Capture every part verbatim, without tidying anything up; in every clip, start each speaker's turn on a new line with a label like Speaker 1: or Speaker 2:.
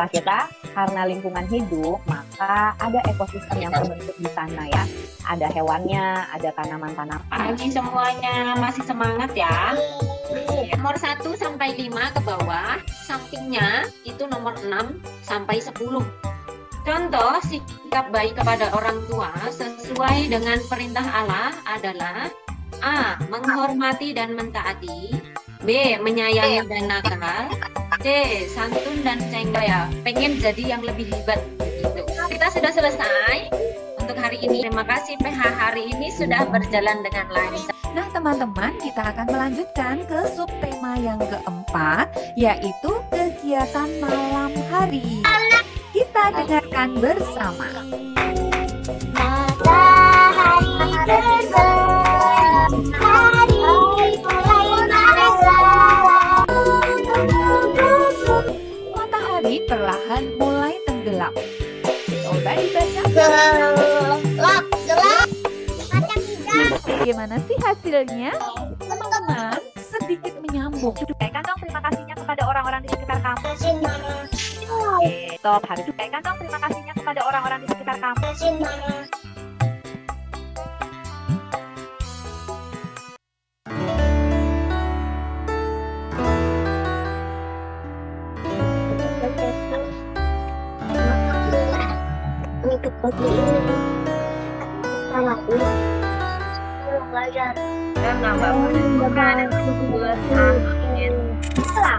Speaker 1: kata kita, karena lingkungan hidup, maka ada ekosistem yang terbentuk di sana ya. Ada hewannya, ada tanaman-tanaman.
Speaker 2: Pagi semuanya, masih semangat ya. Nomor satu sampai lima ke bawah, sampingnya itu nomor enam sampai sepuluh. Contoh sikap baik kepada orang tua sesuai dengan perintah Allah adalah A. Menghormati dan mentaati, B. Menyayangi dan nakal, C. Santun dan cenggaya, pengen jadi yang lebih hebat gitu. Kita sudah selesai untuk hari ini. Terima kasih P H hari ini sudah berjalan dengan lancar.
Speaker 3: Nah teman-teman, kita akan melanjutkan ke subtema yang keempat, yaitu kegiatan malam hari. Kita dengarkan bersama.
Speaker 4: Matahari terbit, hari mulai meresap.
Speaker 3: Matahari perlahan mulai tenggelam. Coba dibaca.
Speaker 4: Gelap, gelap, macam hijau.
Speaker 3: Bagaimana sih hasilnya? Teman-teman, sedikit menyambung. Sampaikan dong terima kasihnya kepada orang-orang di sekitar kamu. Oke, stop. Harus sampaikan dong terima kasihnya kepada orang-orang di sekitar kamu.
Speaker 4: Untuk pagi ini, selamat dulu. Belajar.
Speaker 1: Dan nambah bukan dua amin. Salam.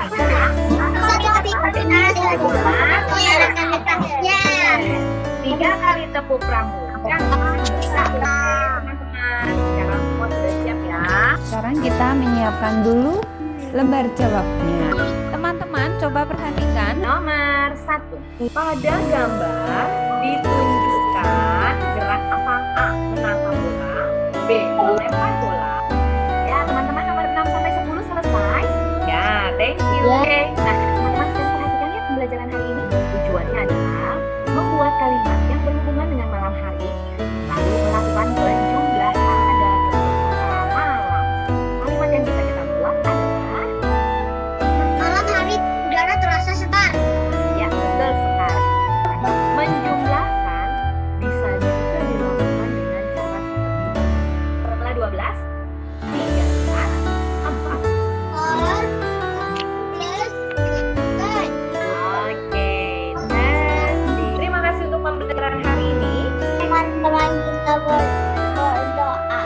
Speaker 1: Tiga kali tepuk pramuka. Teman-teman, sekarang semua sudah siap ya.
Speaker 3: Sekarang kita menyiapkan dulu lembar jawabnya. Teman-teman, coba perhatikan.
Speaker 1: Nomor satu. Pada gambar ditunjukkan gerak apa? A. Menangkap bola, B. Melempar bola. Ya, teman-teman, nomor enam sampai sepuluh selesai. Ya, thank you.
Speaker 4: Ya.
Speaker 1: Oke. Nah, teman-teman sekalian perhatikan ya pembelajaran hari ini. Tujuannya adalah membuat kalimat yang berhubungan dengan malam hari, lalu melakukan penjumlahan dan suara malam. Kalimat yang bisa kita buat adalah
Speaker 4: Malam hari udara terasa segar.
Speaker 1: ya, betul sekali. Menjumlahkan bisa juga dilakukan dengan cara seperti ini. Setelah dua belas, tiga belas, empat.
Speaker 4: Or plus good.
Speaker 1: Oke, nanti. Terima kasih untuk pembelajaran hari ini.
Speaker 4: Teman-teman kita ber- berdoa.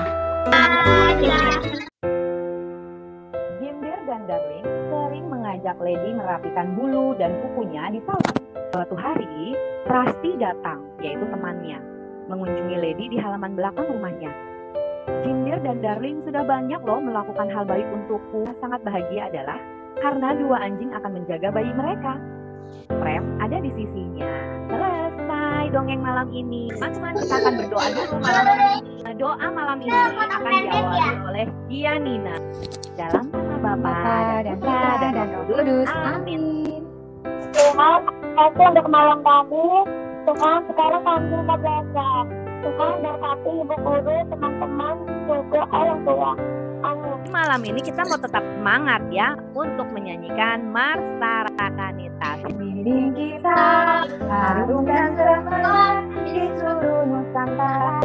Speaker 1: Gimbir dan Darling sering mengajak Lady merapikan bulu dan kukunya di taman. Suatu hari, Prasti datang, yaitu temannya, mengunjungi Lady di halaman belakang rumahnya. Gimbir dan Darling sudah banyak loh melakukan hal baik untukku. Sangat bahagia adalah karena dua anjing akan menjaga bayi mereka. Prem ada di sisinya. Selesai dongeng malam ini. Teman-teman, kita akan berdoa dulu malam ini. Doa malam ini akan diawali oleh Gianina. Dalam nama Bapa dan Putra dan Roh Kudus. Amin.
Speaker 4: Tuhan, kasih untuk malam kami. Tuhan, sekarang kami mau belajar. Tuhan, berkati ibu guru, teman-teman, juga orang tua. Amin.
Speaker 1: Malam ini kita mau tetap semangat ya untuk menyanyikan Marsarakanita. Dinding kita harum dan cerah di seluruh Nusantara.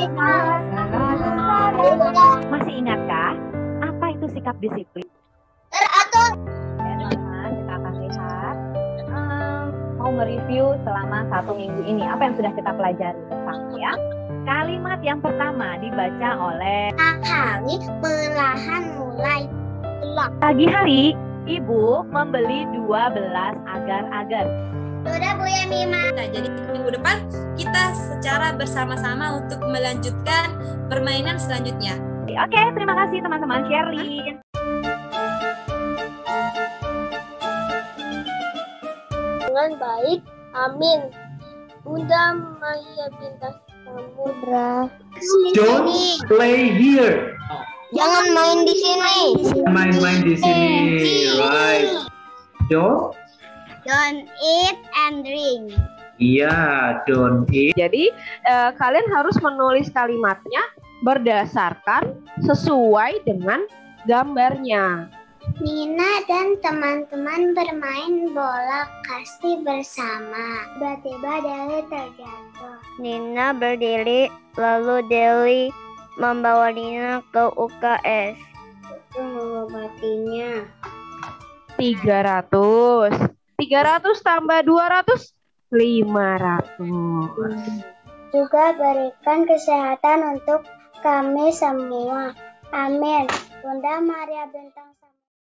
Speaker 1: Masih ingatkah apa itu sikap disiplin?
Speaker 4: Teratur.
Speaker 1: Ya teman-teman, kita akan lihat um, mau mereview selama satu minggu ini apa yang sudah kita pelajari bersama ya. Kalimat yang pertama dibaca oleh
Speaker 4: Hari perlahan mulai gelap.
Speaker 1: pagi hari. Ibu membeli dua belas agar-agar.
Speaker 4: Sudah Bu Yamima.
Speaker 5: Nah, jadi minggu depan kita secara bersama-sama untuk melanjutkan permainan selanjutnya.
Speaker 1: Oke, terima kasih teman-teman Sherlyn.
Speaker 4: Dengan baik, amin. Bunda Maya Bintang Samudra.
Speaker 6: Don't play here.
Speaker 4: Jangan main di sini.
Speaker 6: Main-main di sini. Right. Don't.
Speaker 4: Don't eat and drink.
Speaker 6: Iya, don't eat.
Speaker 7: Jadi eh, kalian harus menulis kalimatnya berdasarkan sesuai dengan gambarnya.
Speaker 4: Nina dan teman-teman bermain bola kasti bersama. Tiba-tiba Deli terjatuh. Nina berdiri, lalu Deli membawa Nina ke U K S. Itu mengobatinya.
Speaker 7: tiga ratus. tiga ratus tambah dua ratus, lima ratus.
Speaker 4: Juga berikan kesehatan untuk kami semua. Amin. Bunda Maria Bintang.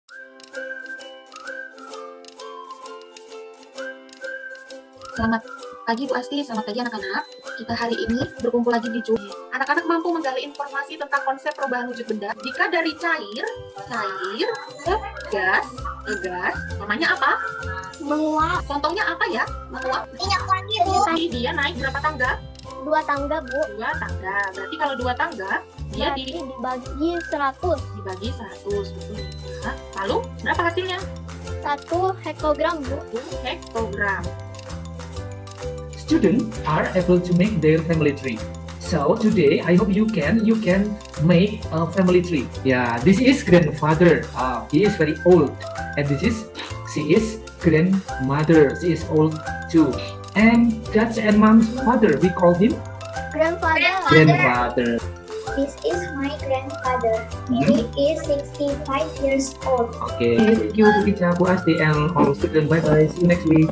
Speaker 8: Selamat pagi Bu Asti, selamat pagi anak-anak. Kita hari ini berkumpul lagi di Zoom. Anak-anak mampu menggali informasi tentang konsep perubahan wujud benda. Jika dari cair, cair, ke gas, ke gas, namanya apa?
Speaker 4: Menguap.
Speaker 8: Contohnya apa ya? Menguap.
Speaker 4: Minyak lagi, Bu.
Speaker 8: Jadi dia naik berapa tangga?
Speaker 4: Dua tangga, Bu.
Speaker 8: Dua tangga. Berarti kalau dua tangga, dia di,
Speaker 4: dibagi seratus.
Speaker 8: dibagi seratus. Betul. Nah, lalu berapa hasilnya?
Speaker 4: Satu hektogram, Bu.
Speaker 8: satu hektogram.
Speaker 6: Students are able to make their family tree. So today, I hope you can you can make a family tree. Yeah, this is grandfather. Uh, he is very old, and this is she is grandmother. She is old too. And dad's and mom's father, we call him
Speaker 4: Grandfather.
Speaker 6: grandfather.
Speaker 4: This is my grandfather. He is sixty-five years old.
Speaker 6: Okay, thank you, Bu Ica, Bu Asti, and all students. Bye bye. See you next week.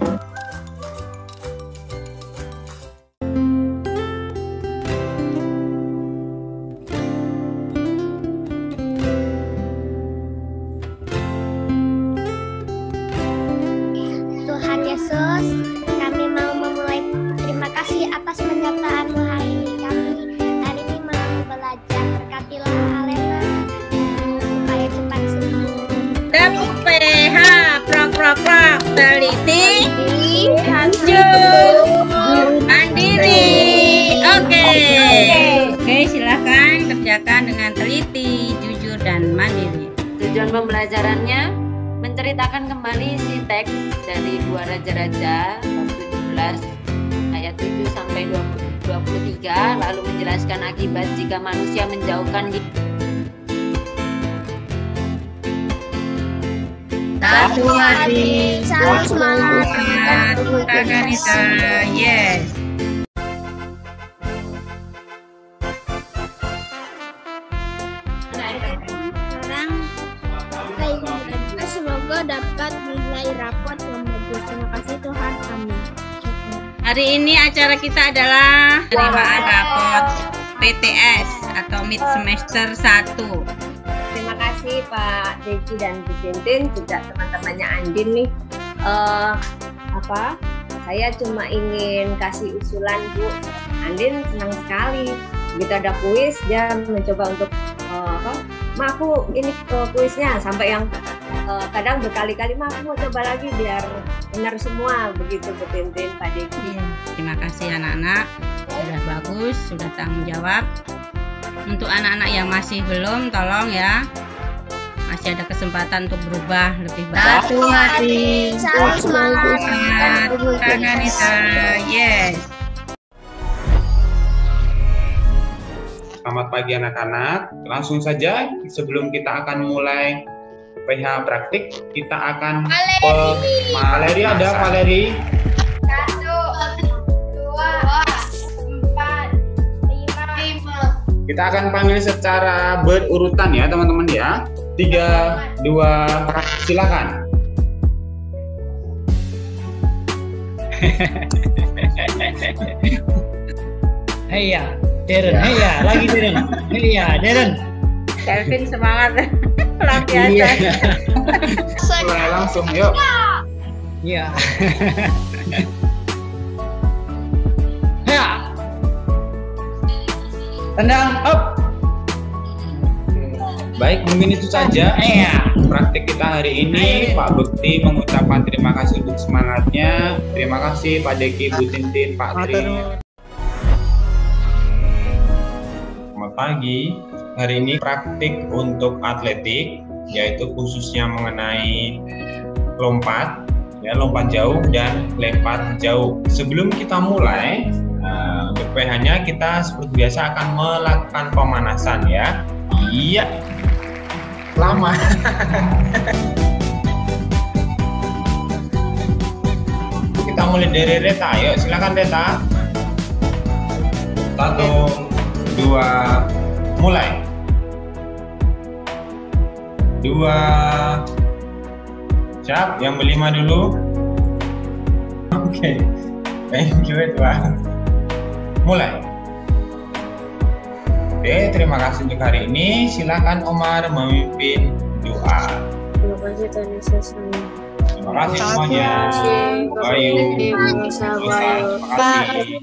Speaker 4: Tuhan Yesus, kami mau memulai terima kasih atas penyertaan-Mu hari ini. Kami hari ini mau belajar, berkatilah Alena supaya cepat sembuh.
Speaker 5: W P H prok prok prok teliti hancur mandiri. Oke oke silahkan kerjakan dengan teliti, jujur dan mandiri.
Speaker 2: Tujuan pembelajarannya menceritakan kembali si teks dari dua raja-raja tujuh belas ayat tujuh sampai dua puluh tiga, lalu menjelaskan akibat jika manusia menjauhkan diri.
Speaker 5: Satu hati,
Speaker 4: Saling semangat.
Speaker 5: Taganita, yes.
Speaker 4: Sekarang semoga dapat nilai rapot yang bagus. Terima kasih Tuhan. Amin.
Speaker 5: Hari ini acara kita adalah penerimaan rapot P T S atau Mid Semester satu.
Speaker 7: Terima kasih Pak Deki dan Bu Tintin, juga teman-temannya Andin nih. Eh, apa? Saya cuma ingin kasih usulan, Bu. Andin senang sekali. Begitu ada kuis, dia mencoba untuk eh, apa? Ma, aku ini ke kuisnya sampai yang eh, kadang berkali-kali, Ma, aku mau coba lagi biar benar semua. Begitu Bu Tintin, Pak Deki.
Speaker 5: Terima kasih anak-anak, sudah bagus, sudah tanggung jawab. Untuk anak-anak yang masih belum, tolong ya, masih ada kesempatan untuk berubah lebih baik.
Speaker 4: Satu hati, saling semangat.
Speaker 5: Taganita, yes.
Speaker 9: Selamat pagi anak-anak. Langsung saja sebelum kita akan mulai P H praktik, kita akan ke Valeri. Ada Valeri.
Speaker 4: Satu, dua, empat, lima.
Speaker 9: Kita akan panggil secara berurutan ya teman-teman ya. Tiga, dua, silakan.
Speaker 10: Heya, Darren, heya, lagi Darren, heya, Darren.
Speaker 5: Kelvin semangat, luar biasa.
Speaker 9: Mulai langsung, yuk.
Speaker 10: Iya. Heya. Tendang, up.
Speaker 9: Baik, mungkin itu saja
Speaker 10: Heya.
Speaker 9: praktik kita hari ini. Pak Bekti mengucapkan terima kasih untuk semangatnya. Terima kasih Pak Deki, Bu Tintin, Pak Tri. Selamat pagi. Hari ini praktik untuk atletik, yaitu khususnya mengenai lompat, ya lompat jauh dan lempar jauh. Sebelum kita mulai, uh, untuk P H-nya kita seperti biasa akan melakukan pemanasan ya. Iya. lama. Kita mulai dari Reta, yuk silakan Reta. Satu, dua, mulai. Dua, siap, yang berlima dulu. Oke, okay. Thank you Tuhan. Mulai. Oke, terima kasih untuk hari ini. Silakan Omar memimpin doa.
Speaker 11: Terima kasih Tuhan Yesus.
Speaker 9: Terima kasih semuanya. Bayu, Musa, terima kasih.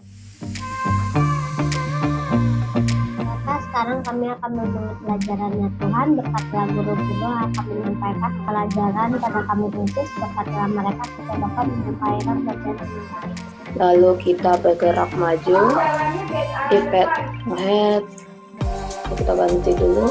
Speaker 4: Sekarang kami akan mendengar pelajarannya Tuhan. Berkatlah guru-guru akan menyampaikan pelajaran pada kami Yesus. Berkatlah mereka kita dapat menyampaikan pelajaran yang baik.
Speaker 11: Lalu kita bergerak maju, ipet ahead. Kita ganti dulu.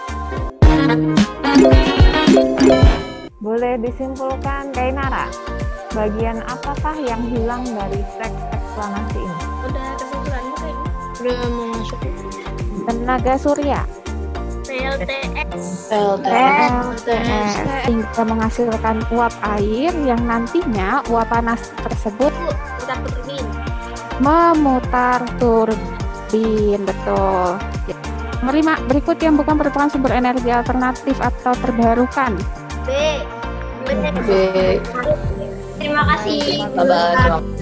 Speaker 12: Boleh disimpulkan, Kainara, bagian apakah yang hilang dari teks eksplanasi ini?
Speaker 4: Udah kesimpulan mungkin. Udah mau masuk.
Speaker 12: Tenaga surya,
Speaker 4: P L T S,
Speaker 12: P L T S hingga menghasilkan uap air yang nantinya uap panas tersebut
Speaker 4: putar turbin.
Speaker 12: Memutar turbin, betul. Kelima, berikut yang bukan merupakan sumber energi alternatif atau terbarukan.
Speaker 4: B.
Speaker 11: B.
Speaker 4: Terima kasih.
Speaker 11: Bye-bye.